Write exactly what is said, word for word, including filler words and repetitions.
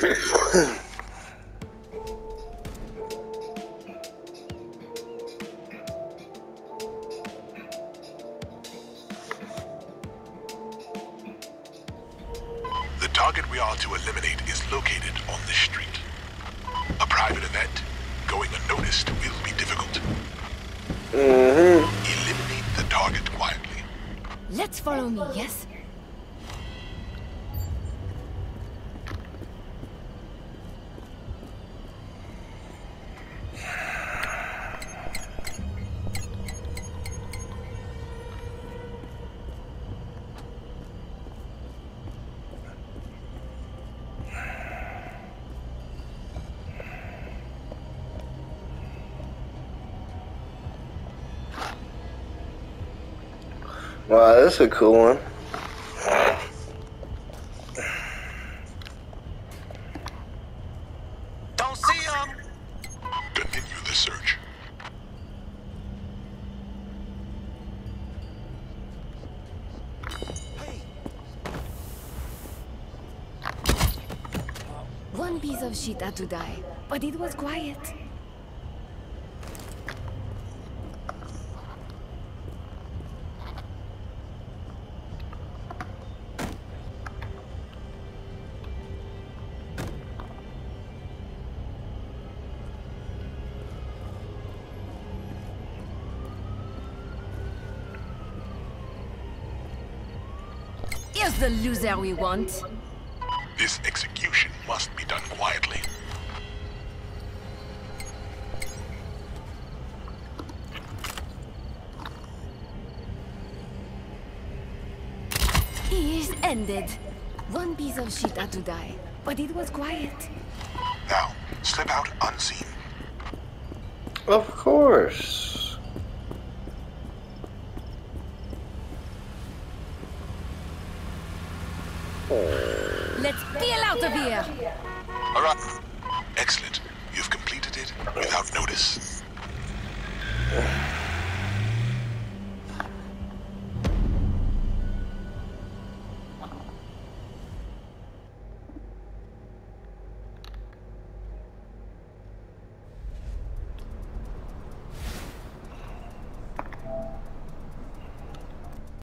The target we are to eliminate is located on the street. A private event, going unnoticed, will be difficult. Mm-hmm. Eliminate the target quietly. Let's follow me, yes? Wow, that's a cool one. Don't see him. Continue the search. One piece of shit had to die, but it was quiet. Here's the loser we want. This execution must be done quietly. He is ended. One piece of shit had to die, but it was quiet. Now, slip out unseen. Of course. Let's peel out of here! All right. Excellent. You've completed it without notice.